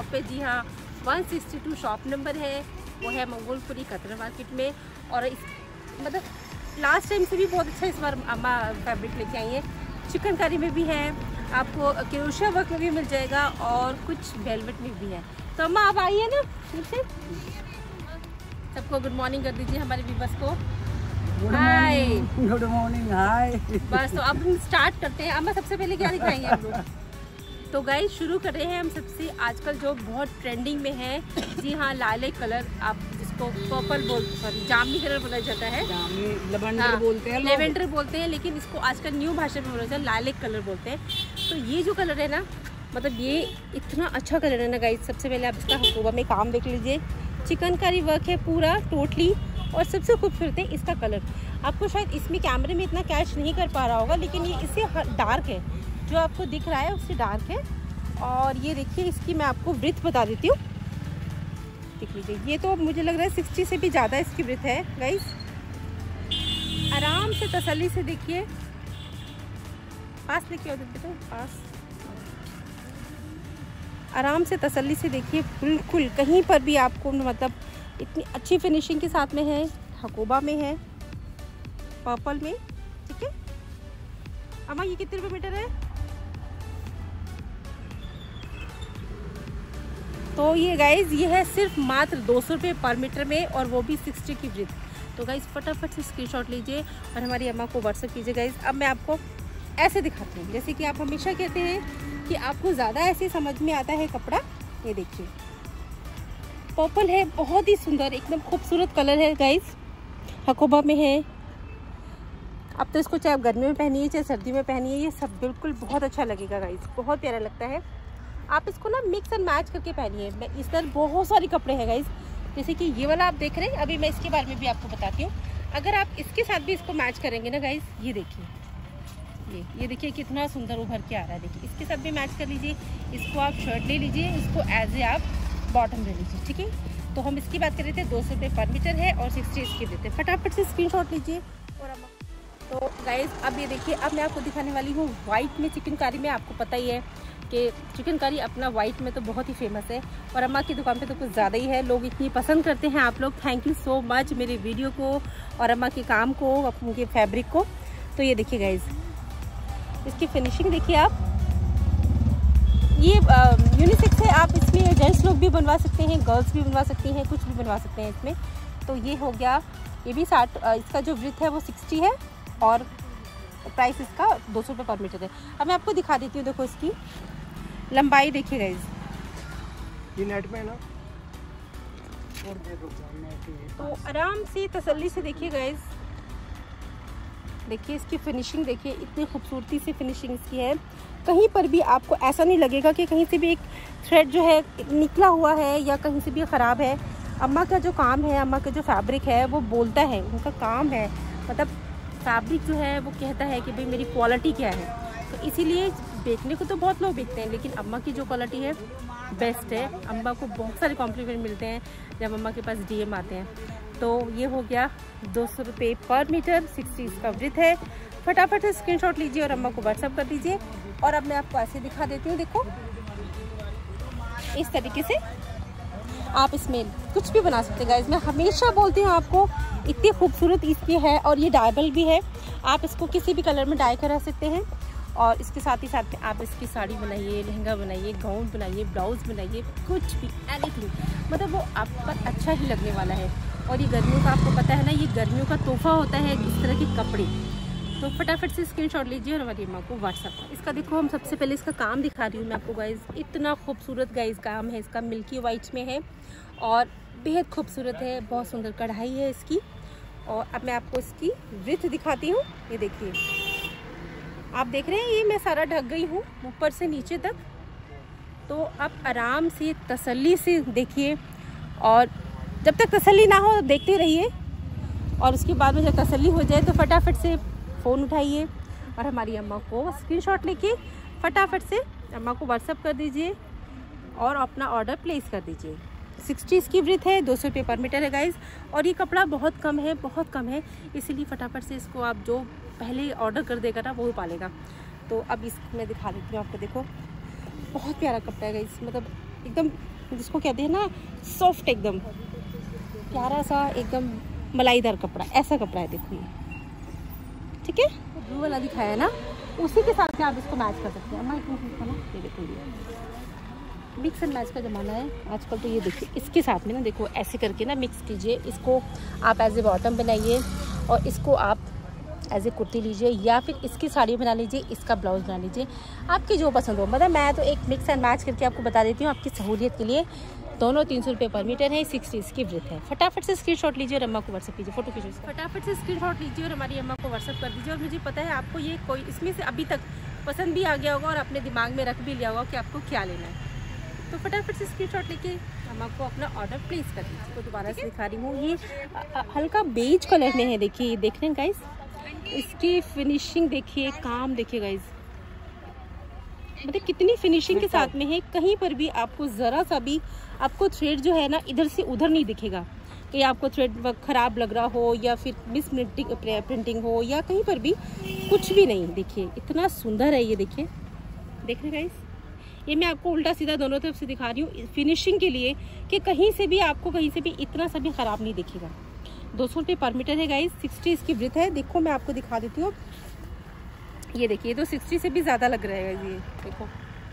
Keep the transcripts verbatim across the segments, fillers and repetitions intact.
पे। जी हाँ, one sixty two shop number है, वो है मंगोलपुरी कतरा मार्केट में। और इस मतलब लास्ट टाइम से भी बहुत अच्छा इस बार अम्मा फैब्रिक लेके आई है। चिकनकारी में भी है, आपको क्रोशिया वर्क में भी मिल जाएगा और कुछ वेलवेट में भी है। तो अम्मा आप आइए ना नीचे। सबको गुड मॉर्निंग कर दीजिए हमारे व्यूअर्स को। Hi, good morning, hi. बस तो अब हम स्टार्ट करते हैं। अम्मा सबसे पहले क्या दिखाएंगे हम लोग? तो गाइस शुरू कर रहे हैं हम सबसे आजकल जो बहुत ट्रेंडिंग में है। जी हाँ, लाले कलर, आप जिसको पर्पल बोल सॉरी जामनी कलर बोला जाता है, लेवेंडर हाँ, बोलते हैं, लेवेंडर बोलते हैं, लेकिन इसको आजकल न्यू भाषा में बोला जाता है लाले कलर बोलते हैं। तो ये जो कलर है ना, मतलब ये इतना अच्छा कलर है ना गाइस। सबसे पहले आप इसका हकूबा में काम देख लीजिए, चिकनकारी वर्क है पूरा टोटली। और सबसे खूबसूरत है इसका कलर। आपको शायद इसमें कैमरे में इतना कैच नहीं कर पा रहा होगा, लेकिन ये इससे डार्क है, जो आपको दिख रहा है उससे डार्क है। और ये देखिए, इसकी मैं आपको ब्रीथ बता देती हूँ, देख लीजिए। ये तो मुझे लग रहा है सिक्सटी से भी ज़्यादा इसकी ब्रीथ है गाइस। आराम से तसल्ली से देखिए, पास लेके आओ बेटा, पास आराम से तसल्ली से देखिए, बिल्कुल कहीं पर भी आपको मतलब इतनी अच्छी फिनिशिंग के साथ में है। हकोबा में है, पर्पल में, ठीक है। अम्मा ये कितने रुपए मीटर है? तो ये गाइज ये है सिर्फ मात्र दो सौ रुपये पर मीटर में, और वो भी सिक्सटी की ब्रीथ। तो गाइज फटाफट से स्क्रीनशॉट लीजिए और हमारी अम्मा को व्हाट्सएप कीजिए गाइज। अब मैं आपको ऐसे दिखाती हूँ, जैसे कि आप हमेशा कहते हैं कि आपको ज़्यादा ऐसे समझ में आता है कपड़ा। ये देखिए, पर्पल है, बहुत ही सुंदर एकदम खूबसूरत कलर है गाइज, हकोबा में है। अब तो इसको चाहे आप गर्मी में पहनिए चाहे सर्दी में पहनिए, ये सब बिल्कुल बहुत अच्छा लगेगा गाइज, बहुत प्यारा लगता है। आप इसको ना मिक्स एंड मैच करके पहनिए। मैं इस तरह बहुत सारे कपड़े हैं गाइज, जैसे कि ये वाला आप देख रहे हैं, अभी मैं इसके बारे में भी आपको बताती हूँ। अगर आप इसके साथ भी इसको मैच करेंगे ना गाइज, ये देखिए, ये ये देखिए कितना सुंदर उभर के आ रहा है। देखिए इसके साथ भी मैच कर लीजिए, इसको आप शर्ट ले लीजिए, इसको एज ए आप बॉटम ले लीजिए, ठीक है। तो हम इसकी बात कर रहे थे, दो सौ रुपये पर मीटर है और सिक्सटी इसकी देते हैं। फटाफट से स्क्रीनशॉट लीजिए। और अब तो गाइज अब ये देखिए, अब मैं आपको दिखाने वाली हूँ वाइट में चिकनकारी में। आपको पता ही है कि चिकनकारी अपना वाइट में तो बहुत ही फेमस है, और अम्मा की दुकान पे तो कुछ ज़्यादा ही है। लोग इतनी पसंद करते हैं आप लोग। थैंक यू सो मच मेरे वीडियो को और अम्मा के काम को, उनके फैब्रिक को। तो ये देखिए गाइज, इसकी फिनिशिंग देखिए आप। ये यूनिसेक्स है, आप इसमें जेंट्स लोग भी बनवा सकते हैं, गर्ल्स भी बनवा सकती हैं, कुछ भी बनवा सकते हैं इसमें। तो ये हो गया, ये भी साठ, इसका जो ब्रीथ है वो सिक्सटी है और प्राइस इसका दो सौ रुपये पर मीटर है। अब मैं आपको दिखा देती हूँ, देखो इसकी लंबाई देखिए गाइज, ये नेट में है ना। तो आराम से तसल्ली से देखिए गाइज, देखिए इसकी फिनिशिंग देखिए, इतनी खूबसूरती से फिनिशिंग इसकी है। कहीं पर भी आपको ऐसा नहीं लगेगा कि कहीं से भी एक थ्रेड जो है निकला हुआ है या कहीं से भी ख़राब है। अम्मा का जो काम है, अम्मा का जो फैब्रिक है वो बोलता है, उनका काम है, मतलब फैब्रिक जो है वो कहता है कि भाई मेरी क्वालिटी क्या है। तो इसीलिए बेचने को तो बहुत लोग बेचते हैं, लेकिन अम्मा की जो क्वालिटी है बेस्ट है। अम्मा को बहुत सारे कॉम्प्लीमेंट मिलते हैं जब अम्मा के पास डीएम आते हैं। तो ये हो गया दो सौ रुपये पर मीटर, सिक्सटी इसका ब्रीथ है। फटाफट से स्क्रीनशॉट लीजिए और अम्मा को व्हाट्सअप कर दीजिए। और अब मैं आपको ऐसे दिखा देती हूँ, देखो इस तरीके से आप इसमें कुछ भी बना सकते हैं गाइज। मैं हमेशा बोलती हूँ आपको, इतनी खूबसूरत इसकी है, और ये डायबल भी है। आप इसको किसी भी कलर में डाई करा सकते हैं, और इसके साथ ही साथ में आप इसकी साड़ी बनाइए, लहंगा बनाइए, गाउन बनाइए, ब्लाउज बनाइए, कुछ भी एनीथिंग, मतलब वो आप पर अच्छा ही लगने वाला है। और ये गर्मियों का आपको पता है ना, ये गर्मियों का तोहफा होता है इस तरह के कपड़े। तो फटाफट से स्क्रीनशॉट लीजिए और हमारी अम्मा को व्हाट्सअप। इसका देखो, हम सबसे पहले इसका काम दिखा रही हूँ मैं आपको गाइज। इतना खूबसूरत गाइज काम है इसका, मिल्की वाइट में है और बेहद खूबसूरत है, बहुत सुंदर कढ़ाई है इसकी। और अब मैं आपको इसकी ब्रीथ दिखाती हूँ। ये देखिए, आप देख रहे हैं, ये मैं सारा ढक गई हूँ ऊपर से नीचे तक। तो आप आराम से तसल्ली से देखिए, और जब तक तसल्ली ना हो देखते रहिए, और उसके बाद में जब तसल्ली हो जाए तो फटाफट से फ़ोन उठाइए और हमारी अम्मा को स्क्रीनशॉट लेके फटाफट से अम्मा को व्हाट्सअप कर दीजिए और अपना ऑर्डर प्लेस कर दीजिए। सिक्सटी इसकी ब्रीथ है, दो सौ रुपये पर मीटर है गाइज। और ये कपड़ा बहुत कम है, बहुत कम है, इसीलिए फटाफट से इसको आप जो पहले ऑर्डर कर देगा ना वो पालेगा। तो अब इसको मैं दिखा देती हूँ आपको। देखो बहुत प्यारा कपड़ा है गाइज, मतलब एकदम जिसको कहते हैं ना सॉफ्ट, एकदम प्यारा सा, एकदम मलाईदार कपड़ा, ऐसा कपड़ा है देखो ये, ठीक है। ब्लू वाला दिखाया है ना, उसी के साथ में आप इसको मैच कर सकते हैं। अम्मा ना ये देखो, ये मिक्स एंड मैच का ज़माना है आजकल। तो ये देखिए इसके साथ में ना देखो ऐसे करके ना मिक्स कीजिए, इसको आप एज ए बॉटम बनाइए और इसको आप एज ए कुर्ती लीजिए, या फिर इसकी साड़ी बना लीजिए, इसका ब्लाउज बना लीजिए, आपकी जो पसंद हो। मतलब मैं तो एक मिक्स एंड मैच करके आपको बता देती हूँ आपकी सहूलियत के लिए। दोनों तीन सौ रुपये पर मीटर है, सिक्सटी इसकी वृत्त है। फटाफट से स्क्रीनशॉट लीजिए और अम्मा को व्हाट्सअप कीजिए, फोटो कीजिए, फटाफट से स्क्रीनशॉट लीजिए और हमारी अम्मा को व्हाट्सअप कर दीजिए। और मुझे पता है आपको ये कोई इसमें से अभी तक पसंद भी आ गया होगा और अपने दिमाग में रख भी लिया होगा कि आपको क्या लेना है। तो फटाफट से स्क्रीनशॉट लेके अम्मा को अपना ऑर्डर प्लेस कर दीजिए। तो दोबारा से दिखा रही हूँ, ये हल्का बेज कलर में है, देखिए देख रहे हैं गाइस, इसकी फिनिशिंग देखिए, काम देखिए गाइस, मतलब कितनी फिनिशिंग के साथ में है। कहीं पर भी आपको ज़रा सा भी आपको थ्रेड जो है ना इधर से उधर नहीं दिखेगा कि आपको थ्रेड वर्क ख़राब लग रहा हो या फिर मिस प्रिंटिंग प्रिंटिंग हो या कहीं पर भी कुछ भी नहीं। देखिए इतना सुंदर है ये, देखिए देख रहे गाइस, ये मैं आपको उल्टा सीधा दोनों तरफ से दिखा रही हूँ फिनिशिंग के लिए कि कहीं से भी आपको कहीं से भी इतना सा भी ख़राब नहीं दिखेगा। दो सौ रुपये पर मीटर है गाइस, सिक्सटी इसकी वृत्त है। देखो मैं आपको दिखा देती हूँ, ये देखिए तो सिक्सटी से भी ज़्यादा लग रहा है ये, देखो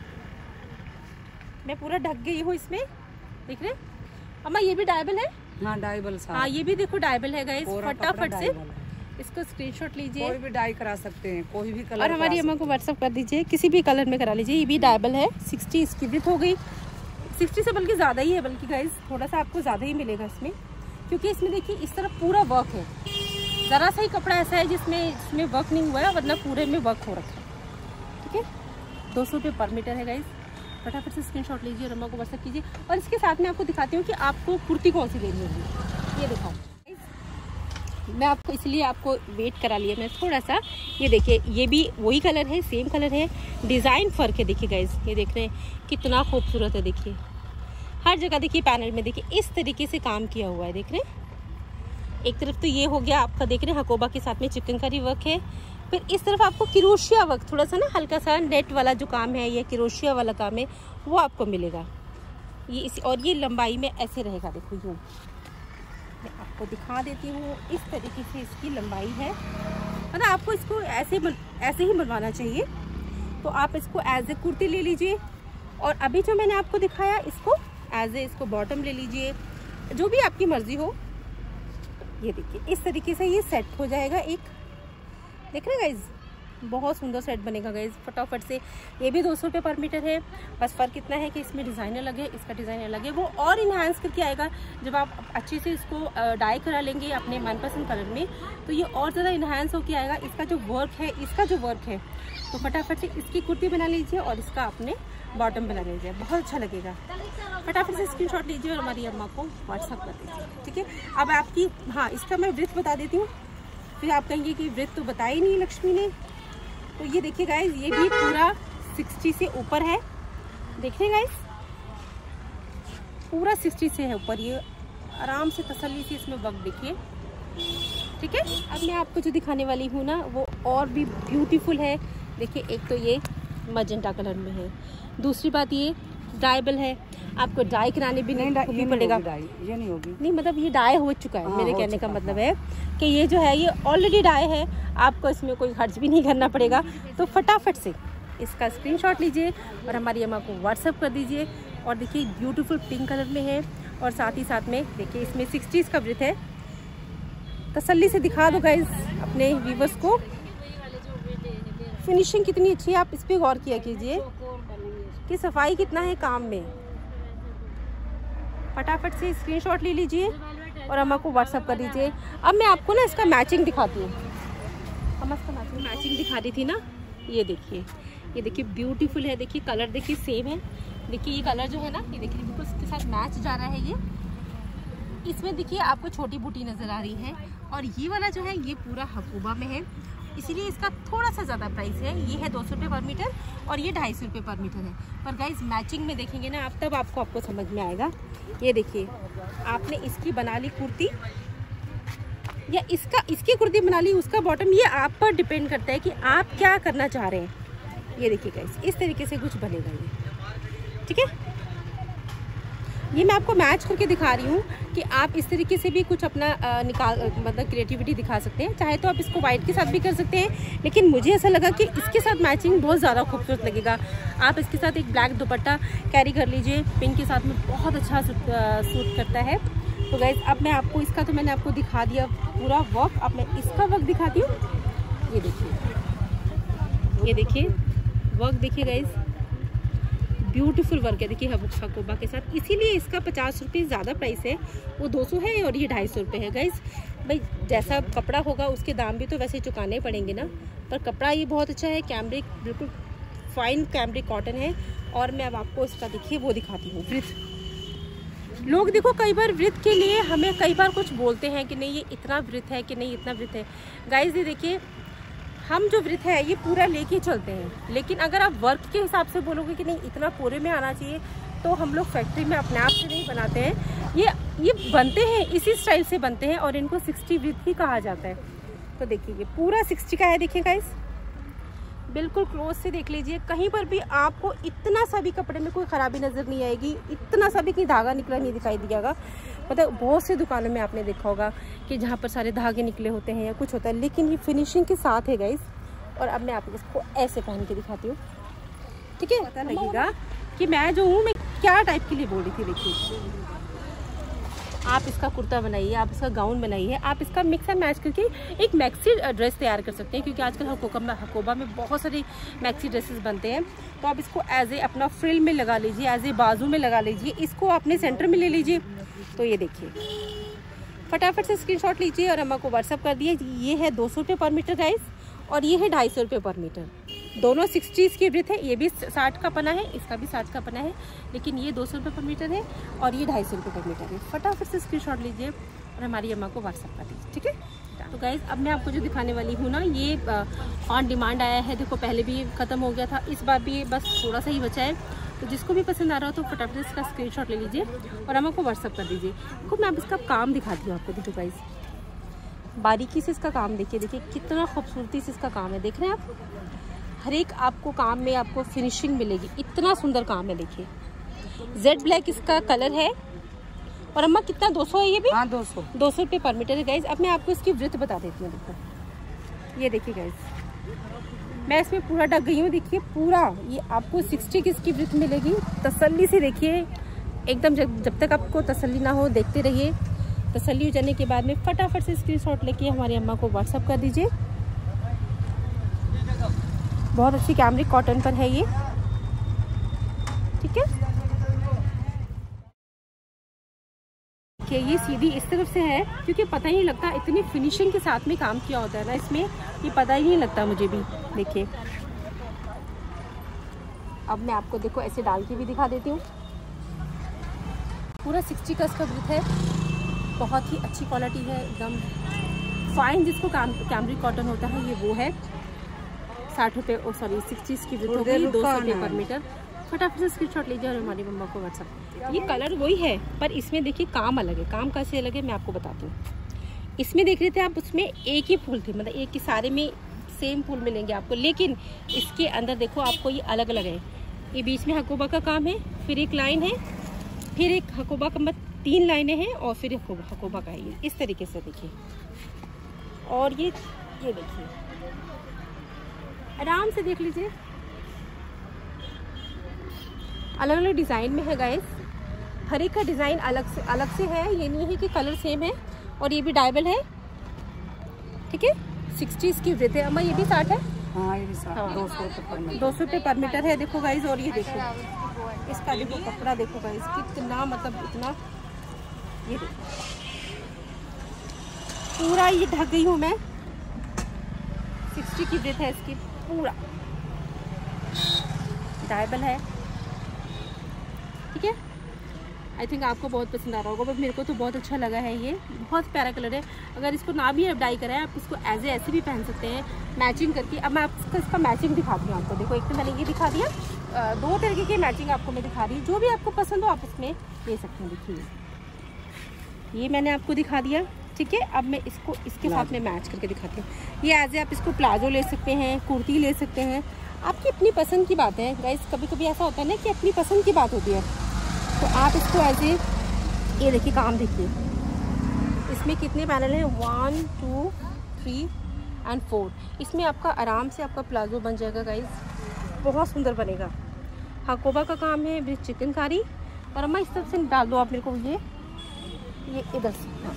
मैं पूरा ढक गई हूँ इसमें, देख रहे अम्मा। ये भी डायबल है, हाँ डायबल सा, हाँ ये भी देखो डायबल है गाइस। फटाफट से इसको स्क्रीनशॉट लीजिए, कोई भी डाई करा सकते हैं, कोई भी कलर, और हमारी अम्मा को व्हाट्सअप कर दीजिए, किसी भी कलर में करा लीजिए। ये भी डायबल है, सिक्सटी इसकी वृत्त हो गई, सिक्सटी से बल्कि ज़्यादा ही है, बल्कि गाइस थोड़ा सा आपको ज़्यादा ही मिलेगा इसमें, क्योंकि इसमें देखिए इस तरफ पूरा वर्क है। ज़रा सा ही कपड़ा ऐसा है जिसमें इसमें वर्क नहीं हुआ है, वरना पूरे में वर्क हो रखा है, ठीक है। दो सौ रुपये पर मीटर है गाइस। फटाफट से स्क्रीनशॉट लीजिए और अम्मा को व्हाट्सएप कीजिए। और इसके साथ में आपको दिखाती हूँ कि आपको कुर्ती कौन सी लेनी होगी। ये दिखाओ, मैं आपको इसलिए आपको वेट करा लिया मैं थोड़ा सा। ये देखिए ये भी वही कलर है, सेम कलर है, डिज़ाइन फ़र्क है। देखिए गाइस ये देख रहे हैं कितना खूबसूरत है, देखिए हर जगह देखिए पैनल में देखिए इस तरीके से काम किया हुआ है, देख रहे हैं। एक तरफ तो ये हो गया आपका, देख रहे हैं हकोबा के साथ में चिकनकारी वर्क है, फिर इस तरफ आपको किरोशिया वर्क, थोड़ा सा ना हल्का सा नेट वाला जो काम है, ये किरोशिया वाला काम है, वो आपको मिलेगा। ये इस और ये लंबाई में ऐसे रहेगा, देखो यूँ मैं आपको दिखा देती हूँ, इस तरीके से इसकी लंबाई है। मतलब आपको इसको ऐसे बन, ऐसे ही बनवाना चाहिए। तो आप इसको एज ए कुर्ती ले लीजिए, और अभी जो मैंने आपको दिखाया इसको एज ए इसको बॉटम ले लीजिए, जो भी आपकी मर्जी हो। ये देखिए इस तरीके से ये सेट हो जाएगा एक, देख रहे हैं गाइज, बहुत सुंदर सेट बनेगा गाइज। फटाफट से ये भी दो सौ रुपये पर मीटर है, बस फ़र्क इतना है कि इसमें डिज़ाइन अलग है, इसका डिज़ाइन अलग है। वो और इन्हांस करके आएगा जब आप अच्छे से इसको डाई करा लेंगे अपने मनपसंद कलर में, तो ये और ज़्यादा इन्हांस होकर आएगा। इसका जो वर्क है, इसका जो वर्क है, तो फटाफट से इसकी कुर्ती बना लीजिए और इसका अपने बॉटम बना लीजिए, बहुत अच्छा लगेगा। फटाफट से स्क्रीनशॉट लीजिए और हमारी अम्मा को व्हाट्सअप कर दीजिए, ठीक है। अब आपकी, हाँ इसका मैं वृत्त बता देती हूँ, फिर आप कहेंगे कि वृत्त तो बताई नहीं लक्ष्मी ने। तो ये देखिए गाइज, ये भी पूरा सिक्सटी से ऊपर है, देख रहे गाइज, पूरा सिक्सटी से है ऊपर। ये आराम से तसल्ली से इसमें वक्त देखिए, ठीक है। अब मैं आपको जो दिखाने वाली हूँ ना वो और भी ब्यूटीफुल है। देखिए एक तो ये मजेंटा कलर में है, दूसरी बात ये डाइबल है, आपको डाई कराने भी नहीं, नहीं पड़ेगा। ये नहीं होगी, नहीं मतलब ये डाई हो चुका है। हाँ, मेरे कहने का हाँ। मतलब है कि ये जो है ये ऑलरेडी डाई है, आपको इसमें कोई खर्च भी नहीं करना पड़ेगा। तो फटाफट से इसका स्क्रीनशॉट लीजिए और हमारी अम्मा को व्हाट्सअप कर दीजिए। और देखिए ब्यूटीफुल पिंक कलर में है, और साथ ही साथ में देखिए इसमें सिक्सटीज़ का वृत्त है। तसल्ली से दिखा दो गाइज अपने व्यूवर्स को, फिनिशिंग कितनी अच्छी है, आप इस पर गौर किया कीजिए कि सफाई कितना है काम में। फटाफट से स्क्रीनशॉट ले लीजिए और अम्मा को व्हाट्सअप कर दीजिए। अब मैं आपको ना इसका मैचिंग दिखाती हूँ। अम्मा इसका मैचिंग मैचिंग दिखा रही थी ना, ये देखिए, ये देखिए ब्यूटीफुल है। देखिए कलर देखिए सेम है, देखिए ये कलर जो है ना, ये देखिए बिल्कुल इसके साथ मैच जा रहा है। ये इसमें देखिए आपको छोटी बूटी नज़र आ रही है, और ये वाला जो है ये पूरा हकूबा में है, इसीलिए इसका थोड़ा सा ज़्यादा प्राइस है। ये है दो सौ रुपये पर मीटर और ये ढाई सौ रुपये पर मीटर है। पर गाइज मैचिंग में देखेंगे ना आप, तब आपको आपको समझ में आएगा। ये देखिए आपने इसकी बना ली कुर्ती, या इसका इसकी कुर्ती बना ली, उसका बॉटम, ये आप पर डिपेंड करता है कि आप क्या करना चाह रहे हैं। ये देखिए गाइज इस तरीके से कुछ बनेगा ये, ठीक है। ये मैं आपको मैच करके दिखा रही हूँ कि आप इस तरीके से भी कुछ अपना आ, निकाल मतलब क्रिएटिविटी दिखा सकते हैं। चाहे तो आप इसको वाइट के साथ भी कर सकते हैं, लेकिन मुझे ऐसा लगा कि इसके साथ मैचिंग बहुत ज़्यादा खूबसूरत लगेगा। आप इसके साथ एक ब्लैक दुपट्टा कैरी कर लीजिए, पिंक के साथ में बहुत अच्छा सूट करता है। तो गाइस अब मैं आपको इसका तो मैंने आपको दिखा दिया पूरा वर्क। अब मैं इसका वर्क दिखाती हूँ। ये देखिए, ये देखिए वर्क देखिए गाइस, ब्यूटीफुल वर्क है। देखिए हकोबा के साथ, इसीलिए इसका पचास रुपये ज़्यादा प्राइस है, वो दो सौ है और ये ढाई सौ रुपये है। गाइस भाई जैसा कपड़ा होगा उसके दाम भी तो वैसे चुकाने पड़ेंगे ना, पर कपड़ा ये बहुत अच्छा है। कैमरिक बिल्कुल फाइन कैमरिक कॉटन है। और मैं अब आपको इसका देखिए वो दिखाती हूँ वृत्त। लोग देखो कई बार वृत्त के लिए हमें कई बार कुछ बोलते हैं कि नहीं ये इतना वृत्त है, कि नहीं इतना वृत्त है। गाइस ये देखिए, हम जो वृत्त है ये पूरा लेके चलते हैं, लेकिन अगर आप वर्क के हिसाब से बोलोगे कि नहीं इतना पूरे में आना चाहिए, तो हम लोग फैक्ट्री में अपने आप से नहीं बनाते हैं। ये ये बनते हैं इसी स्टाइल से बनते हैं और इनको सिक्सटी वृत्त ही कहा जाता है। तो देखिए ये पूरा सिक्सटी का है। देखिए गाइस बिल्कुल क्लोज से देख लीजिए, कहीं पर भी आपको इतना सा भी कपड़े में कोई ख़राबी नज़र नहीं आएगी, इतना सा भी कहीं धागा निकला नहीं दिखाई दिएगा। मतलब बहुत से दुकानों में आपने देखा होगा कि जहाँ पर सारे धागे निकले होते हैं या कुछ होता है, लेकिन ये फिनिशिंग के साथ है गाइस। और अब मैं आपको इसको ऐसे पहन के दिखाती हूँ, ठीक है, पता लगेगा कि मैं जो हूँ मैं क्या टाइप के लिए बोल रही थी। देखिए आप इसका कुर्ता बनाइए, आप इसका गाउन बनाइए, आप इसका मिक्स एंड मैच करके एक मैक्सी ड्रेस तैयार कर सकते हैं, क्योंकि आजकल हकोबा में हकोबा में बहुत सारे मैक्सी ड्रेसेस बनते हैं। तो आप इसको एज ए अपना फ्रिल में लगा लीजिए, एज ए बाजू में लगा लीजिए, इसको अपने सेंटर में ले लीजिए। तो ये देखिए फटाफट से स्क्रीनशॉट लीजिए और अम्मा को व्हाट्सअप कर दिए। ये है दो सौ रुपये पर मीटर गाइस, और ये है ढाई सौ रुपये पर मीटर। दोनों सिक्सटी इसकी वृत्त है, ये भी साठ का पना है, इसका भी साठ का पना है, लेकिन ये दो सौ रुपये पर मीटर है और ये ढाई सौ रुपये पर मीटर है। फटाफट से स्क्रीनशॉट लीजिए और हमारी अम्मा को व्हाट्सअप कर दीजिए, ठीक है। तो गाइज अब मैं आपको जो दिखाने वाली हूँ ना, ये ऑन डिमांड आया है। देखो पहले भी ख़त्म हो गया था, इस बार भी बस थोड़ा सा ही बचा है। तो जिसको भी पसंद आ रहा हो तो फटाफट से इसका स्क्रीनशॉट ले लीजिए और अम्मा को व्हाट्सअप कर दीजिए। देखो मैं अब इसका काम दिखाती हूँ आपको। देखो गाइज बारीकी से इसका काम देखिए, देखिए कितना खूबसूरती से इसका काम है। देख रहे हैं आप, हर एक आपको काम में आपको फिनिशिंग मिलेगी, इतना सुंदर काम है। देखिए जेड ब्लैक इसका कलर है। और अम्मा कितना दो सौ है ये भी? हाँ दो सौ दो सौ रुपये पर मीटर है गाइज। अब मैं आपको इसकी वृत्त बता देती हूँ। देखो ये देखिए गाइज, मैं इसमें पूरा ढक गई हूँ। देखिए पूरा ये आपको सिक्सटी की इसकी वृत्त मिलेगी। तसल्ली से देखिए एकदम, जब जब तक आपको तसल्ली ना हो देखते रहिए। तसल्ली हो जाने के बाद में फटाफट से स्क्रीनशॉट लेके हमारी अम्मा को व्हाट्सअप कर दीजिए। बहुत अच्छी कैमरिक कॉटन पर है ये, ठीक है। कि ये सीधी इस तरफ से है, क्योंकि पता ही नहीं लगता, इतनी फिनिशिंग के साथ में काम किया होता है ना इसमें, ये पता ही नहीं लगता मुझे भी। देखिए अब मैं आपको देखो ऐसे डाल के भी दिखा देती हूँ। पूरा सिक्सटी का इसका वृत्त है, बहुत ही अच्छी क्वालिटी है, एकदम फाइन जिसको कैमरिक कॉटन होता है ये वो है। साठ रुपये ओ सॉरी सिक्सटी की वृत्त हो गई, दो सौ रुपये पर मीटर। फटाफट से स्क्रीनशॉट लीजिए और हमारी मम्मा को व्हाट्सअप। ये कलर वही है, पर इसमें देखिए काम अलग है। काम कैसे अलग है मैं आपको बताती हूँ। इसमें देख रहे थे आप, उसमें एक ही फूल थे, मतलब एक ही सारे में सेम फूल मिलेंगे आपको, लेकिन इसके अंदर देखो आपको ये अलग अलग है। ये बीच में हकोबा का काम है, फिर एक लाइन है, फिर एक हकोबा का, मतलब तीन लाइनें हैं, और फिर हकोबा हकोबा का है ये, इस तरीके से देखिए। और ये ये देखिए आराम से देख लीजिए, अलग अलग डिज़ाइन में है गाइस। हर एक का डिज़ाइन अलग से अलग से है, ये नहीं है कि कलर सेम है। और ये भी डायबल है, ठीक है। सिक्सटी इसकी वृत्त है। अम्मा ये भी साठ है? हाँ ये भी साठ, दो सौ रुपये पर मीटर, दो सौ रुपये पर मीटर है। देखो गाइस, और ये देखो इसका देखो कपड़ा देखो गाइस, कितना मतलब इतना, ये देखो पूरा ये ढक गई हूँ मैं। सिक्सटी की वृत्त है इसकी, पूरा डायबल है, ठीक है। आई थिंक आपको बहुत पसंद आ रहा होगा, बट मेरे को तो बहुत अच्छा लगा है। ये बहुत प्यारा कलर है। अगर इसको ना भी आप डाई कराएं, आप इसको एज ए ऐसे भी पहन सकते हैं मैचिंग करके। अब मैं आपको इसका मैचिंग दिखाती हूँ आपको। देखो एक तो मैंने ये दिखा दिया, दो तरीके की मैचिंग आपको मैं दिखा रही हूँ। जो भी आपको पसंद हो आप उसमें ले सकते हैं। देखिए ये मैंने आपको दिखा दिया, ठीक है। अब मैं इसको इसके साथ में मैच करके दिखाती हूँ। ये एज ए आप इसको प्लाजो ले सकते हैं, कुर्ती ले सकते हैं, आपकी अपनी पसंद की बात है गाइस। कभी कभी ऐसा होता है ना कि अपनी पसंद की बात होती है, तो आप इसको ऐसे, ये देखिए काम देखिए, इसमें कितने पैनल हैं, one two three and four. इसमें आपका आराम से आपका प्लाजो बन जाएगा गाइज, बहुत सुंदर बनेगा। हाकोबा का काम है विद चिकनकारी। और अम्मा इस तरफ से डाल दो आप मेरे को, ये ये इधर से, हाँ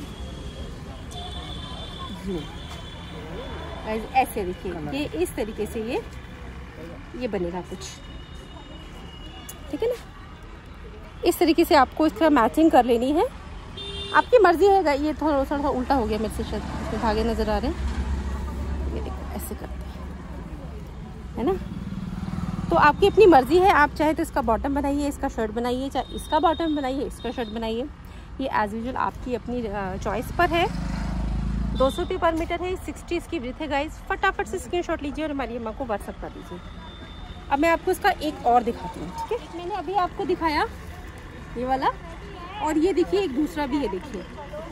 गाइज ऐसे देखिए, ये इस तरीके से ये ये बनेगा कुछ, ठीक है ना। इस तरीके से आपको इस तरह मैचिंग कर लेनी है, आपकी मर्जी है। ये थोड़ा थोड़ा उल्टा हो गया मेरे से, शायद इसमें धागे नज़र आ रहे हैं, ये देखो ऐसे करते हैं, है ना। तो आपकी अपनी मर्जी है, आप चाहे तो इसका बॉटम बनाइए, इसका शर्ट बनाइए, चाहे इसका बॉटम बनाइए, इसका शर्ट बनाइए। ये एज यूजुअल आपकी अपनी चॉइस पर है। दो सौ रुपये पर मीटर है, सिक्सटी इसकी ब्रीथ है गाइज। फटाफट से स्क्रीनशॉट लीजिए और हमारी अम्मा को व्हाट्सअप कर दीजिए। अब मैं आपको इसका एक और दिखाती हूँ, ठीक है। मैंने अभी आपको दिखाया ये वाला, और ये देखिए एक दूसरा भी है, देखिए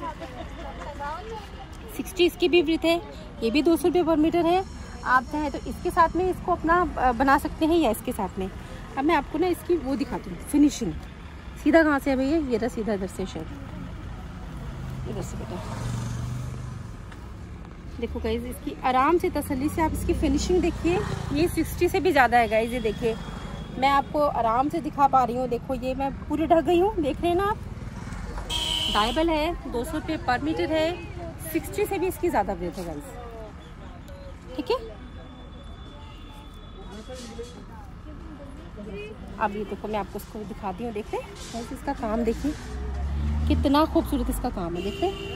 सिक्सटी इसकी भी ब्रीथ है, ये भी दो सौ रुपये पर मीटर है। आप चाहें तो इसके साथ में इसको अपना बना सकते हैं या इसके साथ में। अब मैं आपको ना इसकी वो दिखाती हूँ फिनिशिंग। सीधा कहाँ से है भैया, ये रहा सीधा इधर से, शायद इधर से बेटा। देखो गाइज इसकी आराम से तसल्ली से आप इसकी फिनिशिंग देखिए, ये सिक्सटी से भी ज़्यादा है गाइज। ये देखिए मैं आपको आराम से दिखा पा रही हूँ, देखो ये मैं पूरी ढक गई हूँ, देख रहे हैं ना आप। डायबल है, दो सौ रुपये पर मीटर है, सिक्सटी से भी इसकी ज़्यादा ब्रीथ है गाइज, ठीक है। अब ये देखो मैं आपको इसको दिखाती हूँ, देखते हैं इसका काम देखिए कितना खूबसूरत इसका काम है, देखते हैं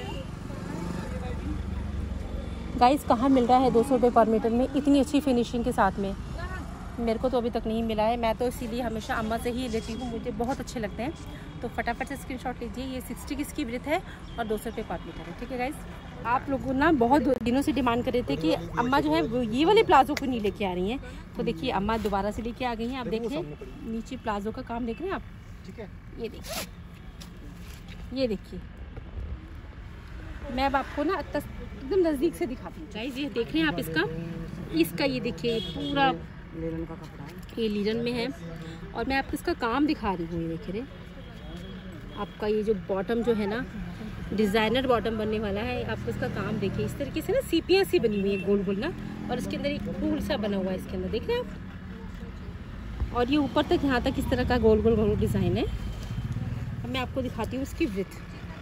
गाइस। कहाँ मिल रहा है दो सौ रुपये पर मीटर में इतनी अच्छी फिनिशिंग के साथ में, मेरे को तो अभी तक नहीं मिला है। मैं तो इसीलिए हमेशा अम्मा से ही लेती हूँ, मुझे बहुत अच्छे लगते हैं। तो फटाफट से स्क्रीनशॉट लीजिए। ये सिक्सटी की इसकी ब्रीथ है और दो सौ रुपये पर मीटर है, ठीक है गाइस। आप लोगों ना बहुत दिनों से डिमांड कर रहे थे कि अम्मा जो है वो ये वाले प्लाजो को नहीं लेके आ रही हैं, तो देखिए अम्मा दोबारा से लेके आ गई हैं। आप देखें नीचे प्लाजो का काम देख रहे हैं आप, ठीक है। ये देखिए, ये देखिए मैं अब आपको ना एकदम नज़दीक से दिखाती हूँ गाइस। ये देख रहे हैं आप इसका इसका ये देखिए पूरा लीलन का कपड़ा है, ये लीलन में है। और मैं आपको इसका काम दिखा रही हूँ, ये देख रहे आपका ये जो बॉटम जो है ना डिज़ाइनर बॉटम बनने वाला है। आपको इसका काम देखिए, इस तरीके से ना सीपियाँ सी बनी हुई है गोल गोल ना, और इसके अंदर एक फूल सा बना हुआ है इसके अंदर, देख रहे हैं आप। और ये ऊपर तक यहाँ तक इस तरह का गोल गोल गोल डिज़ाइन है। अब मैं आपको दिखाती हूँ इसकी ब्रीथ।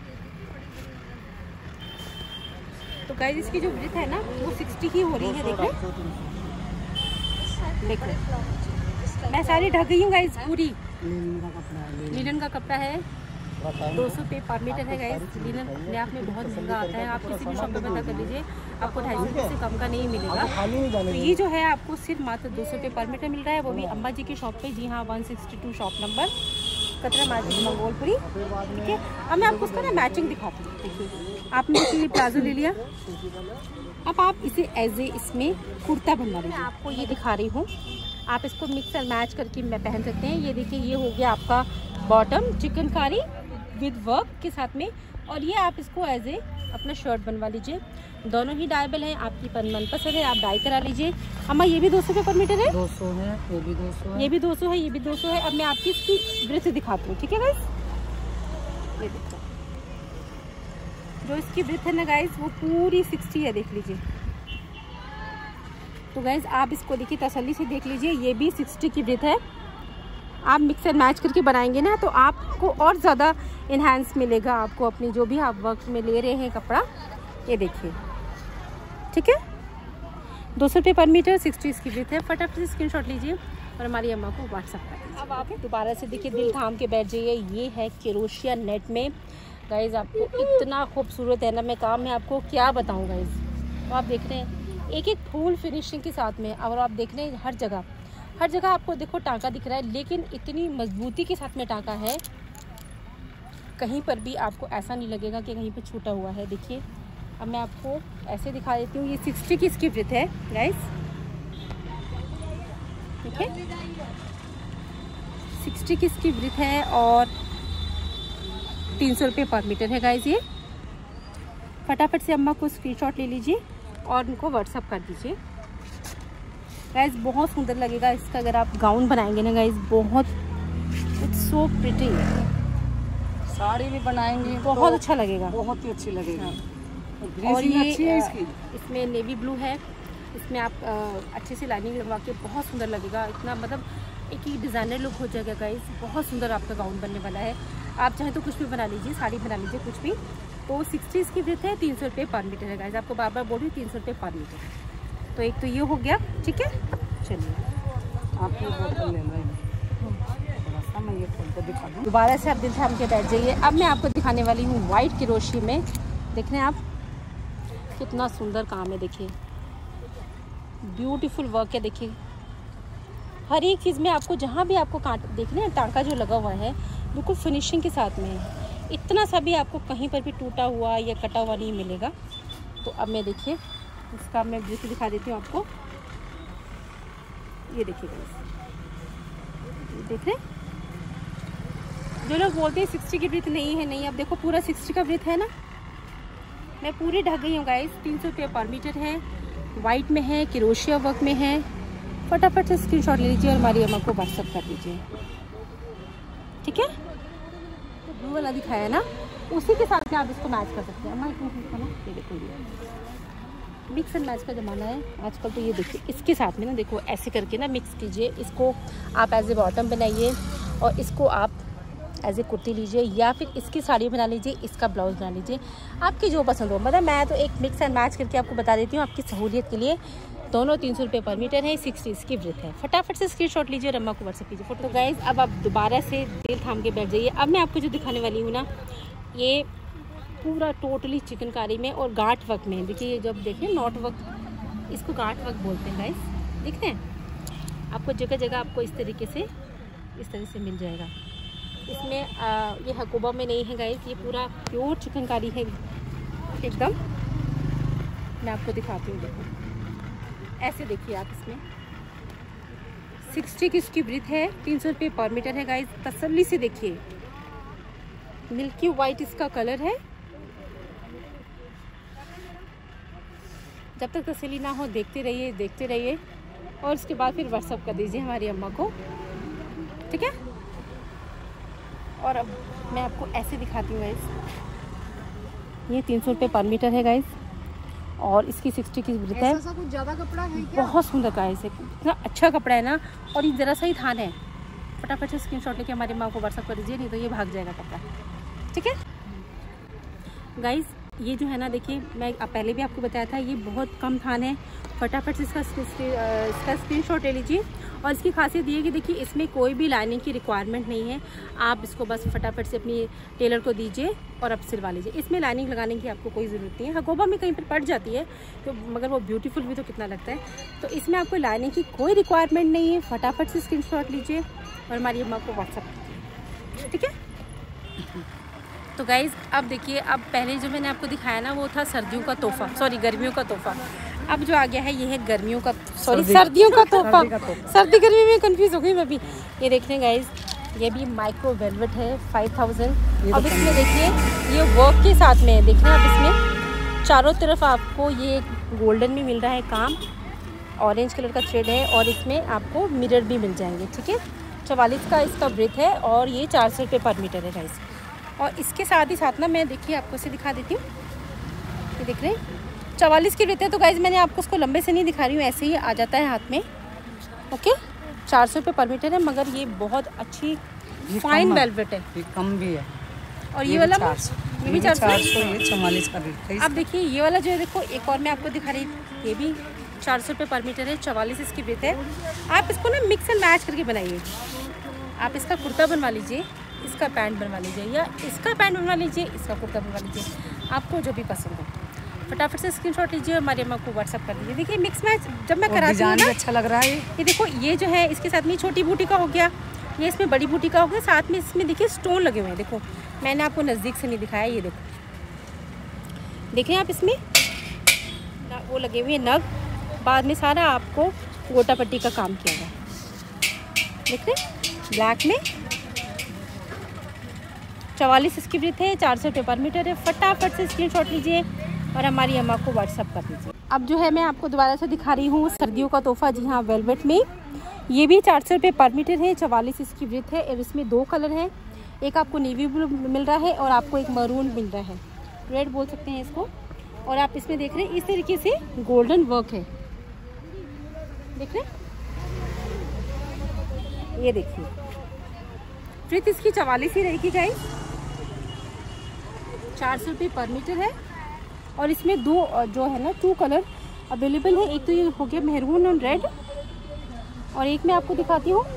तो गाइस इसकी जो ब्रीथ है ना वो सिक्सटी की हो रही है, देखो देखो मैं सारी ढक गई हूँ गाइस पूरी। लीलन का कपड़ा है, लीलन का कपड़ा है, दो सौ रुपये पर मीटर है गाइस। लीलन अपने आप में बहुत महंगा आता है, आप किसी भी शॉप पे पता कर लीजिए, आपको ढाई सौ रुपये से कम का नहीं मिलेगा। तो ये जो है आपको सिर्फ मात्र दो सौ रुपये पर मीटर मिल रहा है, वो भी अम्बा जी की शॉप पे। जी हाँ, one sixty two shop number, Katra market Mangolpuri, ठीक है। अब मैं आपको उसका ना मैचिंग दिखाती हूँ। देखिए आपने इसलिए प्लाजो ले लिया, अब आप इसे एज ए इसमें कुर्ता बनवा लीजिए। आपको ये दिखा रही हूँ, आप इसको मिक्स एंड मैच करके मैं पहन सकते हैं। ये देखिए ये हो गया आपका बॉटम चिकनकारी विद वर्क के साथ में, और ये आप इसको एज ए अपना शर्ट बनवा लीजिए। दोनों ही डायबल हैं, आपकी मनपसंद है, आप डाई करा लीजिए। अम्मा ये भी दो सौ रुपये पर मीटर है, दो सौ है, ये भी दो सौ है, ये भी दो सौ है, ये भी दो सौ है। अब मैं आपकी इसकी ब्रीथ दिखाती हूँ, ठीक है गाइस। ये देखो जो इसकी ब्रीथ है ना गाइस वो पूरी सिक्सटी है, देख लीजिए। तो गाइस आप इसको देखिए, तसल्ली से देख लीजिए, ये भी सिक्सटी की ब्रीथ है। आप मिक्स एंड मैच करके बनाएंगे ना तो आपको और ज़्यादा इन्हांस मिलेगा, आपको अपनी जो भी आप वर्क में ले रहे हैं कपड़ा। ये देखिए, ठीक है, दो सौ रुपये पर मीटर, सिक्सटी इसकी ब्रीथ है। फटाफट से स्क्रीनशॉट लीजिए और हमारी अम्मा को व्हाट्सअप कर दीजिए। अब आप दोबारा से देखिए, दिल थाम के बैठ जाइए। ये है क्रोशिया नेट में गाइज, आपको इतना खूबसूरत है ना, मैं काम में आपको क्या बताऊँ गाइज। तो आप देख रहे हैं एक एक फूल फिनिशिंग के साथ में, और आप देख रहे हैं हर जगह हर जगह आपको देखो टाँका दिख रहा है, लेकिन इतनी मजबूती के साथ में टाँका है, कहीं पर भी आपको ऐसा नहीं लगेगा कि कहीं पे छूटा हुआ है। देखिए अब मैं आपको ऐसे दिखा देती हूँ। ये सिक्सटी की इसकी ब्रीथ है गाइस, ठीक है, सिक्सटी की इसकी ब्रीथ है और तीन सौ रुपये पर मीटर है गाइस। ये फटाफट से अम्मा को स्क्रीनशॉट ले लीजिए और उनको व्हाट्सअप कर दीजिए गाइस। बहुत सुंदर लगेगा इसका, अगर आप गाउन बनाएंगे ना गाइस, बहुत सो प्रिटी। साड़ी भी बनाएंगे बहुत तो अच्छा लगेगा, बहुत ही अच्छी लगेगी। हाँ। और ये अच्छी है इसकी। इसमें नेवी ब्लू है, इसमें आप आ, अच्छे से लाइनिंग लगवा के बहुत सुंदर लगेगा। इतना मतलब एक ही डिज़ाइनर लुक हो जाएगा गाइस, बहुत सुंदर आपका गाउन बनने वाला है। आप चाहें तो कुछ भी बना लीजिए, साड़ी बना लीजिए, कुछ भी। तो सिक्सटी इसकी ब्रेथ है, तीन सौ रुपये पर मीटर है गाइस। आपको बार बार बोल रही हूँ, तीन सौ रुपये पर मीटर। तो एक तो ये हो गया, ठीक है। चलिए आप ये बोतल ले लो, थोड़ा सा मैं ये खोल कर दिखा दूँ। दोबारा से आप दिल थाम के बैठ जाइए। अब मैं आपको दिखाने वाली हूँ वाइट किरोशी में। देख रहे हैं आप कितना सुंदर काम है, देखिए ब्यूटीफुल वर्क है। देखिए हर एक चीज़ में आपको जहाँ भी आपको कांट देख रहे हैं, टाँका जो लगा हुआ है बिल्कुल फिनिशिंग के साथ में है। इतना सा भी आपको कहीं पर भी टूटा हुआ या कटा हुआ नहीं मिलेगा। तो अब मैं देखिए इसका मैं ब्रीथ दिखा देती हूँ आपको। ये देखिए देख रहे हैं, जो लोग बोलते हैं सिक्सटी की ब्रीथ नहीं है, नहीं, अब देखो पूरा सिक्सटी का ब्रीथ है ना। मैं पूरी ढक गई हूँ गाइस। तीन सौ रुपये पर मीटर है, वाइट में है, क्रोशिया वर्क में है। फटाफट से स्क्रीनशॉट ले लीजिए और हमारी अम्मा को व्हाट्सअप कर दीजिए, ठीक है। तो ब्लू वाला दिखाया है ना, उसी के साथ में आप इसको मैच कर सकते हैं। अम्मा ना ये देखो, ये मिक्स एंड मैच का ज़माना है आजकल। तो ये देखिए इसके साथ में ना, देखो ऐसे करके ना मिक्स कीजिए। इसको आप एज ए बॉटम बनाइए और इसको आप एज ए कुर्ती लीजिए, या फिर इसकी साड़ी बना लीजिए, इसका ब्लाउज बना लीजिए, आपकी जो पसंद हो। मतलब मैं तो एक मिक्स एंड मैच करके आपको बता देती हूँ आपकी सहूलियत के लिए। दोनों तीन सौ रुपये पर मीटर है, सिक्सटी इसकी ब्रेथ है। फटाफट से स्क्रीनशॉट लीजिए और अम्मा को व्हाट्सएप कीजिए फोटो। तो गाइज अब आप दोबारा से दिल थाम के बैठ जाइए। अब मैं आपको जो दिखाने वाली हूँ ना, ये पूरा टोटली चिकनकारी में और गांठ वर्क में। देखिए जब देखिए नॉट वर्क, इसको गांठ वर्क बोलते हैं गाइज। देखते हैं आपको जगह जगह आपको इस तरीके से इस तरह से मिल जाएगा। इसमें आ, ये हकोबा में नहीं है गाइस, ये पूरा प्योर चिकनकारी है एकदम। मैं आपको दिखाती हूँ, देखो ऐसे देखिए आप। इसमें सिक्सटी की इसकी ब्रीथ है, तीन सौ रुपये पर मीटर है गाइस। तसल्ली से देखिए, मिल्की वाइट इसका कलर है। जब तक तसल्ली ना हो देखते रहिए देखते रहिए और उसके बाद फिर व्हाट्सअप कर दीजिए हमारी अम्मा को, ठीक है। और अब मैं आपको ऐसे दिखाती हूँ गाइस। ये तीन सौ रुपये पर मीटर है गाइस और इसकी सिक्सटी की ब्रीथ है। ऐसा कुछ ज़्यादा कपड़ा है क्या? बहुत सुंदर गाइस है, इतना अच्छा कपड़ा है ना। और ये ज़रा सा ही थान है। फटाफट से स्क्रीनशॉट लेके हमारी माँ को व्हाट्सअप कर दीजिए, नहीं तो ये भाग जाएगा कपड़ा, ठीक है गाइस। ये जो है ना, देखिए मैं पहले भी आपको बताया था, ये बहुत कम थान है। फटाफट से इसका इसका स्क्रीनशॉट ले लीजिए। और इसकी खासियत ये है कि देखिए इसमें कोई भी लाइनिंग की रिक्वायरमेंट नहीं है। आप इसको बस फटाफट से अपनी टेलर को दीजिए और अब सिलवा लीजिए। इसमें लाइनिंग लगाने की आपको कोई ज़रूरत नहीं है। हकोबा में कहीं पर पड़ जाती है तो, मगर वो ब्यूटीफुल भी तो कितना लगता है। तो इसमें आपको लाइनिंग की कोई रिक्वायरमेंट नहीं है। फटाफट से स्क्रीनशॉट लीजिए और हमारी अम्मा को व्हाट्सअप कीजिए, ठीक है। तो गाइज़ अब देखिए, अब पहले जो मैंने आपको दिखाया ना वो था सर्दियों का तोहफा, सॉरी गर्मियों का तोहफा। अब जो आ गया है ये है गर्मियों का, सॉरी सर्दियों का तोहफा। सर्दी गर्मी में कंफ्यूज हो गई मैं भी। ये देख रहे हैं गाइज, ये भी माइक्रो वेलवेट है, फाइव थाउजेंड। अब इसमें देखिए ये वर्क के साथ में देख रहे हैं आप, इसमें चारों तरफ आपको ये गोल्डन में मिल रहा है काम, ऑरेंज कलर का थ्रेड है और इसमें आपको मिरर भी मिल जाएंगे, ठीक है। चवालीस का इसका ब्रेथ है और ये चार सौ रुपये पर मीटर है गाइज। और इसके साथ ही साथ ना मैं देखिए आपको इसे दिखा देती हूँ। ये देख रहे हैं चवालीस की ब्रेथ है। तो गाइज मैंने आपको उसको लंबे से नहीं दिखा रही हूँ, ऐसे ही आ जाता है हाथ में, ओके। चार सौ रुपये पर मीटर है, मगर ये बहुत अच्छी फाइन वेलवेट है। ये कम भी है। और ये, ये वाला ये भी चार सौ, ये चवालीस का रेट है। अब देखिए ये वाला जो है, देखो एक और मैं आपको दिखा रही, ये भी चार सौ रुपये पर मीटर है, चवालीस इसकी ब्रेथ है। आप इसको ना मिक्स एंड मैच करके बनाइए। आप इसका कुर्ता बनवा लीजिए, इसका पैंट बनवा लीजिए, या इसका पैंट बनवा लीजिए, इसका कुर्ता बनवा लीजिए, आपको जो भी पसंद हो। फटाफट से स्क्रीनशॉट लीजिए और हमारी अम्मा को व्हाट्सअप कर दीजिए। देखिए मिक्स मैच जब मैं कराती हूँ ना, अच्छा लग रहा है। ये देखो ये जो है इसके साथ में छोटी बूटी का हो गया, ये इसमें बड़ी बूटी का हो गया, साथ में इसमें देखिए स्टोन लगे हुए हैं। देखो मैंने आपको नज़दीक से नहीं दिखाया, ये देखो देखें आप, इसमें वो लगे हुए हैं नग, बाद में सारा आपको गोटा पट्टी का काम किया हुआ है। देख रहे ब्लैक में, चवालीस इसकी ब्रेथ है, चार सौ रुपये पर मीटर है। फटाफट से स्क्रीनशॉट लीजिए और हमारी अम्मा को व्हाट्सअप कर दीजिए। अब जो है मैं आपको दोबारा से दिखा रही हूँ सर्दियों का तोहफा, जी हाँ वेलवेट में। ये भी चार सौ रुपये पर मीटर है, चवालीस इसकी विड्थ है और इसमें दो कलर हैं। एक आपको नेवी ब्लू मिल रहा है और आपको एक मरून मिल रहा है, रेड बोल सकते हैं इसको। और आप इसमें देख रहे हैं इस तरीके से गोल्डन वर्क है, देख रहे हैं, ये देखिए। विड्थ इसकी चवालीस ही रहेगी गाइस, चार सौ रुपये पर मीटर है। और इसमें दो जो है ना टू कलर अवेलेबल है, एक तो ये हो गया मेहरून और रेड, और एक मैं आपको दिखाती हूँ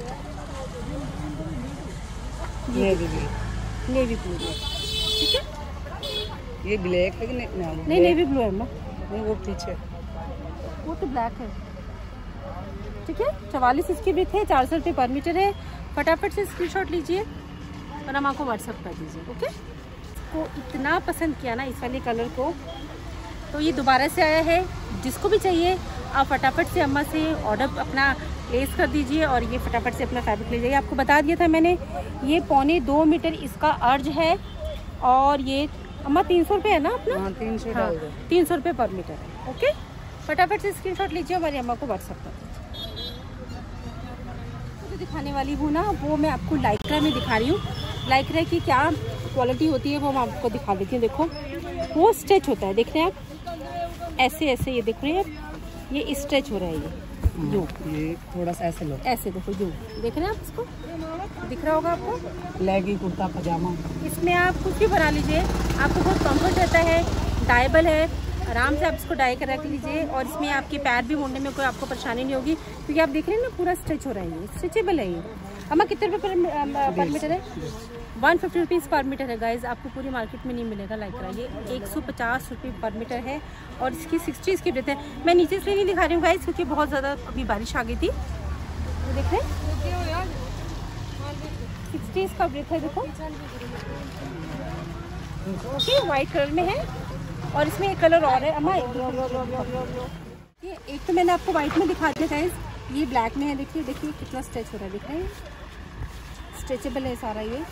नेवी ब्लू, नेवी ब्लू है, ठीक है। ये ब्लैक है कि नहीं? नहीं नेवी ब्लू है अम्मा, नहीं वो पीछे, वो तो ब्लैक है, ठीक है। चवालीस इसकी विड्थ है, चार सौ रुपये पर मीटर है। फटाफट से स्क्रीनशॉट लीजिए और हम आपको व्हाट्सअप कर दीजिए, ओके। को इतना पसंद किया ना इस वाले कलर को, तो ये दोबारा से आया है। जिसको भी चाहिए आप फटाफट से अम्मा से ऑर्डर अपना प्लेस कर दीजिए और ये फटाफट से अपना फैब्रिक ले जाइए। आपको बता दिया था मैंने, ये पौने दो मीटर इसका अर्ज है और ये अम्मा तीन सौ रुपये है ना अपना? हाँ, तीन सौ हाँ, तीन सौ रुपये पर मीटर है, ओके। फटाफट से स्क्रीनशॉट लीजिए, हमारी अम्मा को व्हाट्सअप कर दीजिए। जो दिखाने वाली हूँ ना वो मैं आपको लाइक्रा में दिखा रही हूँ। लाइक्रा की क्या क्वालिटी होती है वो मैं आपको दिखा देती हूँ। देखो वो स्ट्रेच होता है, देख रहे हैं आप, ऐसे ऐसे ये देख रहे हैं आप, ये स्ट्रेच हो रहा है, ये जो ये थोड़ा सा ऐसे लो, ऐसे देखो जो देख रहे हैं आप, इसको दिख रहा होगा आपको, लेगी कुर्ता पजामा। इसमें आप कुछ भी बना लीजिए, आपको बहुत कंफर्ट रहता है, डाइबल है, आराम से आप इसको डाई कर रख लीजिए। और इसमें आपके पैर भी मोड़ने में कोई आपको परेशानी नहीं होगी, क्योंकि आप देख रहे हैं ना पूरा स्ट्रेच हो रहा है, ये स्ट्रेचेबल है। ये अम्मा कितने रुपये पर, पर मीटर है? One fifty rupees per meter है गाइज, आपको पूरी मार्केट में नहीं मिलेगा लाइक्रा। ये एक सौ पचास रुपये पर मीटर है और इसकी सिक्सटी इसकी ब्रेथ है। मैं नीचे से नहीं दिखा रही हूँ गाइज क्योंकि बहुत ज़्यादा अभी बारिश आ गई थी। तो देख रहे हैं सिक्सटी इसका ब्रेथ है, देखो ओके, वाइट कलर में है और इसमें एक कलर और है अम्मा, ये एक तो मैंने आपको वाइट में दिखा दिया गाइज, ये ब्लैक में है। देखिए देखिए कितना स्ट्रेच हो रहा है, दिख रहे हैं, स्ट्रेचेबल है सारा। ये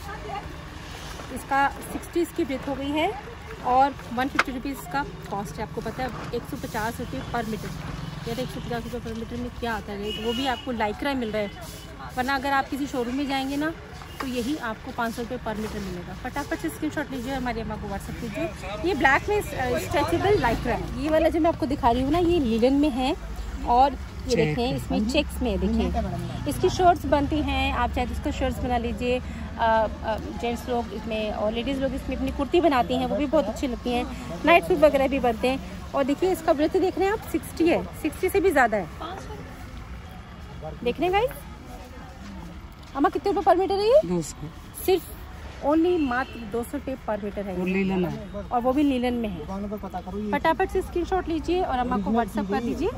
इसका सिक्सटी इसकी ब्रेथ हो गई है और वन फिफ्टी रुपीज़ इसका कॉस्ट है। आपको पता है एक सौ पचास रुपये पर मीटर, यार एक सौ पचास रुपये पर मीटर में क्या आता है रेट, वो भी आपको लाइक्रा मिल रहा है। वरना अगर आप किसी शोरूम में जाएंगे ना तो यही आपको पाँच सौ रुपये पर मीटर मिलेगा। फटाफट से स्क्रीनशॉट लीजिए, हमारी अम्मा को व्हाट्सअप कीजिए। ये ब्लैक में स्ट्रेचेबल लाइक्रा है। ये वाला जो मैं आपको दिखा रही हूँ ना, ये लिनन में है और ये देखें इसमें चेक्स में, देखिए इसकी शर्ट्स बनती हैं, आप चाहे तो इसका शर्ट्स बना लीजिए। जेंट्स लोग इसमें और लेडीज़ लोग इसमें अपनी कुर्ती बनाती हैं, वो भी बहुत अच्छी लगती हैं। नाइट सूट वगैरह भी बनते हैं। और देखिए इसका ब्रेथ देख रहे हैं आप, सिक्सटी है, सिक्सटी से भी ज़्यादा है, देख रहे हैं गाइस। अम्मा कितने रुपये पर मीटर है ये? दो सौ, सिर्फ ओनली मात्र दो सौ रुपये पर मीटर है, और लीलन है, और वो भी लीलन में है। फटाफट से स्क्रीनशॉट लीजिए और अम्मा को व्हाट्सअप कर दीजिए।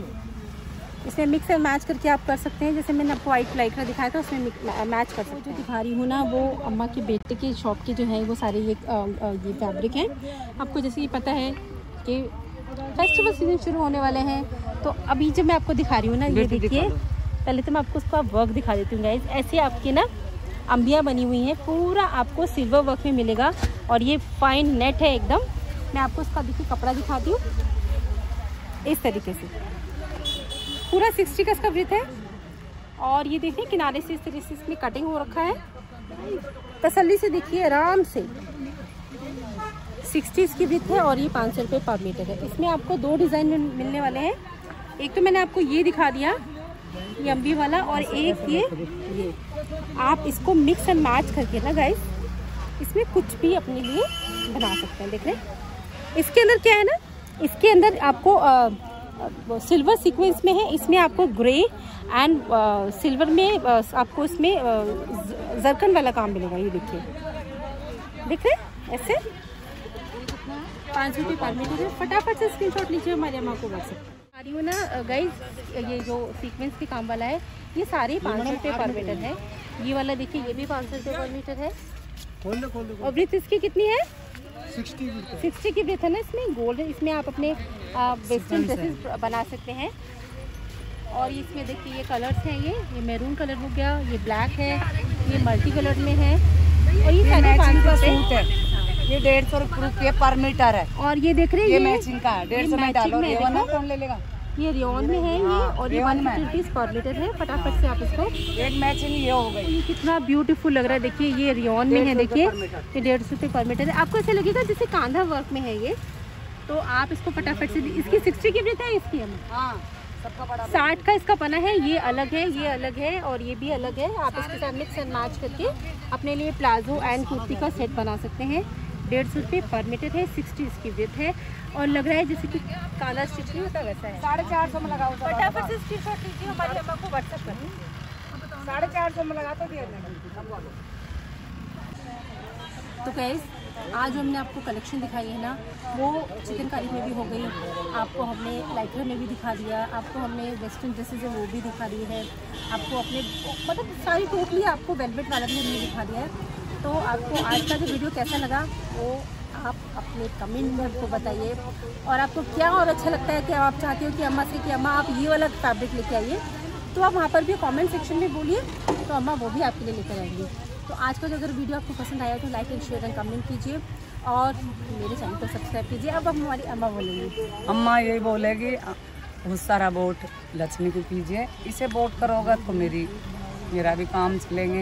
इसमें मिक्स एंड मैच करके आप कर सकते हैं, जैसे मैंने आपको वाइट लाइक्रा दिखाया था उसमें मैच कर सकते हैं। जो दिखा रही हूँ ना वो अम्मा के बेटे के शॉप के जो है वो सारे ये आ, आ, ये फैब्रिक हैं। आपको जैसे ये पता है कि फेस्टिवल सीजन शुरू होने वाले हैं, तो अभी जब मैं आपको दिखा रही हूँ ना, ये देखिए, पहले तो मैं आपको उसका वर्क दिखा देती हूँ गाइज। ऐसे आपकी ना अंबियाँ बनी हुई हैं, पूरा आपको सिल्वर वर्क में मिलेगा और ये फाइन नेट है एकदम। मैं आपको उसका देखिए कपड़ा दिखाती हूँ, इस तरीके से पूरा सिक्सटी का इसका ब्रेथ है। और ये देखिए किनारे से इस तरीके से इसमें कटिंग हो रखा है, तसल्ली से देखिए आराम से। सिक्सटी इसकी ब्रेथ है और ये पाँच सौ रुपये पर मीटर है। इसमें आपको दो डिज़ाइन मिलने वाले हैं, एक तो मैंने आपको ये दिखा दिया, ये अम्बी वाला, और एक ये ये आप इसको मिक्स एंड मैच करके ना गाइस इसमें कुछ भी अपने लिए बना सकते हैं। देख रहे हैं इसके अंदर क्या है ना, इसके अंदर आपको आ, सिल्वर सीक्वेंस में है, इसमें आपको ग्रे एंड सिल्वर में आ, आपको इसमें आ, जरकन वाला काम मिलेगा। ये देखिए, देख रहे हैं ऐसे पाँच रुपये पर मीटर है। फटाफट से स्क्रीनशॉट लीजिए, हमारे अम्मा को व्हाट्सएप आ रही हूँ ना गाइज। ये जो सीक्वेंस के काम वाला है ये सारे पाँच सौ रुपये पर मीटर है। ये वाला देखिए ये भी पाँच सौ रुपये पर मीटर है। और ब्रेथ इसकी कितनी है? सिक्सटी की ब्रेथ है ना इसमें, गोल्ड है। इसमें आप अपने वेस्टर्न ड्रेसेस बना सकते हैं। और इसमें देखिए ये कलर्स हैं, ये ये मैरून कलर हो गया, ये ब्लैक है, ये मल्टी कलर में है, और ये सारे पाँच सौ सूट है। ये डेढ़ सौ रुपये पर मीटर है। और ये देख रहे हैं ये मैचिंग का है, डेढ़ सौ में डालो, ये वाला कौन ले लेगा? ये रियोन में है ये, और ये one fifty rupees per meter है। फटाफट से आप इसको, एक मैचिंग ये हो गई। ये कितना ब्यूटीफुल लग रहा है। देखिए ये रियोन में है, देखिए ये डेढ़ सौ रुपये पर मीटर है। आपको ऐसे लगेगा जैसे कांधा वर्क में है ये, तो आप इसको फटाफट से, इसकी सिक्सटी की ब्रीथ है इसकी, हम साठ का इसका पना है। ये अलग है, ये अलग है और ये भी अलग है। आप इसके साथ मिक्स एंड मैच करके अपने लिए प्लाजो एंड कुर्ती का सेट बना सकते हैं। डेढ़ सौ रुपये पर मीटर है, सिक्सटी इसकी ब्रीथ है और लग रहा है जैसे कि काला स्टिच नहीं होता वैसा है। साढ़े चार सौ में लगाओ, फटाफट से स्क्रीन शॉट लीजिए, हमारी अम्मा को व्हाट्सएप कर। साढ़े चार सौ में लगा तो दिया। तो गाइस आज हमने आपको कलेक्शन दिखाई है ना, वो चिकनकारी में भी हो गई, आपको हमने लाइक्रा में भी दिखा दिया, आपको हमने वेस्टर्न ड्रेसेस है वो भी दिखा दी है, आपको अपने मतलब सारी टोटली आपको वेलवेट वाला भी हमने दिखा दिया है। तो आपको आज का जो वीडियो कैसा लगा वो आप अपने कमेंट में हमको बताइए, और आपको क्या और अच्छा लगता है कि आप चाहते हो कि अम्मा से कि अम्मा आप ये वाला फैब्रिक लेके आइए, तो आप वहाँ पर भी कमेंट सेक्शन में बोलिए, तो अम्मा वो भी आपके लिए लेकर आएंगे। तो आज का जो अगर वीडियो आपको पसंद आया तो like and share and comment कीजिए और मेरे चैनल को सब्सक्राइब कीजिए। अब हम हमारी अम्मा बोलेंगे। अम्मा यही बोलेगी बहुत सारा वोट लक्ष्मी को कीजिए, इसे वोट करोगे तो मेरी मेरा भी काम चलेंगे।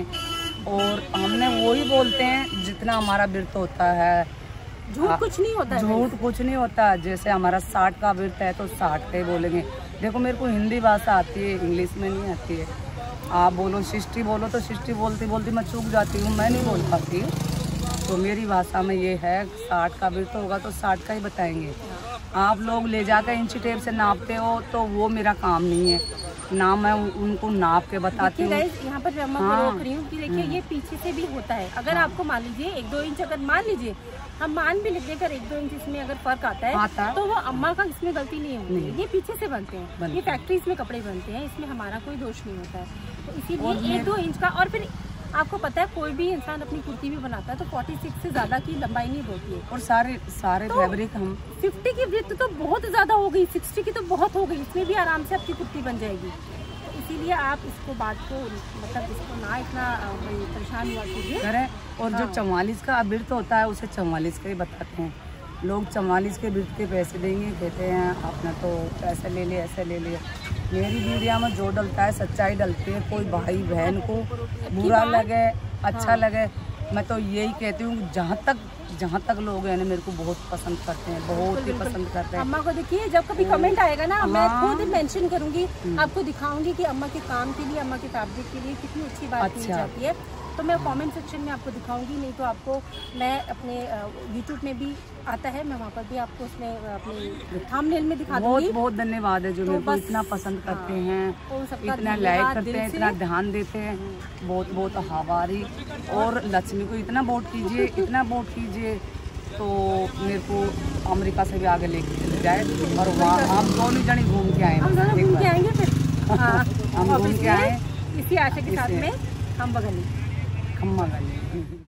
और हमने वही बोलते हैं जितना हमारा व्रत होता है, झूठ कुछ नहीं होता है, झूठ कुछ नहीं होता। जैसे हमारा साठ का व्रत है तो साठ का ही बोलेंगे। देखो मेरे को हिंदी भाषा आती है, इंग्लिश में नहीं आती है। आप बोलो सिस्टी बोलो तो सिस्टी बोलती बोलती मैं चूक जाती हूँ, मैं नहीं बोल पाती हूँ। तो मेरी भाषा में ये है साठ का व्रत होगा तो साठ का ही बताएंगे। आप लोग ले जाकर इंची टेप से नापते हो तो वो मेरा काम नहीं है ना, मैं उनको नाप के बताती हूँ। यहाँ पर अम्मा को रोक रही हूँ कि देखिए ये पीछे से भी होता है। अगर आपको मान लीजिए एक दो इंच, अगर मान लीजिए हम मान भी लीजिए अगर एक दो इंच इसमें अगर फर्क आता है, आता तो वो अम्मा का इसमें गलती नहीं होती है, ये पीछे से बनते हैं, ये फैक्ट्रीज में कपड़े बनते हैं, इसमें हमारा कोई दोष नहीं होता है। तो इसीलिए एक दो इंच का, और फिर आपको पता है कोई भी इंसान अपनी कुर्ती भी बनाता है तो छियालीस से ज्यादा की लंबाई नहीं होती है। और सारे सारे तो फैब्रिक हम पचास की वृत्त तो बहुत ज्यादा हो गई, साठ की तो बहुत हो गई, इसमें भी आराम से आपकी कुर्ती बन जाएगी। तो इसीलिए आप इसको बात को मतलब इसको ना इतना परेशान हुआ कीजिए करें। और हाँ। जो चौवालीस का व्रत होता है उसे चौवालीस का ही बताते हैं लोग। चौवालीस के व्रत के पैसे देंगे, कहते हैं आपने तो पैसे ले लिए, ऐसे ले लिए। मेरी वीडियो में जो डलता है सच्चाई डलती है। कोई भाई बहन को बुरा लगे अच्छा हाँ। लगे, मैं तो यही कहती हूँ जहाँ तक जहाँ तक लोग हैं ना मेरे को बहुत पसंद करते हैं, बहुत ही पसंद करते हैं। अम्मा को देखिए जब कभी कमेंट आएगा ना, मैं खुद मेंशन करूँगी, आपको दिखाऊंगी कि अम्मा के काम के लिए, अम्मा के फैब्रिक के लिए कितनी अच्छी बात की जाती है। तो मैं कमेंट सेक्शन में आपको दिखाऊंगी, नहीं तो आपको मैं अपने यूट्यूब में भी आता है, मैं वहाँ पर भी आपको उसमें अपने थंबनेल में दिखा दूंगी। बहुत बहुत धन्यवाद है जो मेरे को इतना पसंद करते हैं, इतना लाइक करते हैं, इतना ध्यान देते हैं, बहुत बहुत आभारी। और लक्ष्मी को इतना वोट कीजिए, इतना वोट कीजिए तो मेरे को अमेरिका से भी आगे लेके चले जाए और वहाँ हम दोनों जने घूम के आए, हम दोनों घूम के आएंगे फिर हम घूम के आए। इसी आशा के साथ में हम बगल खम्मा गली।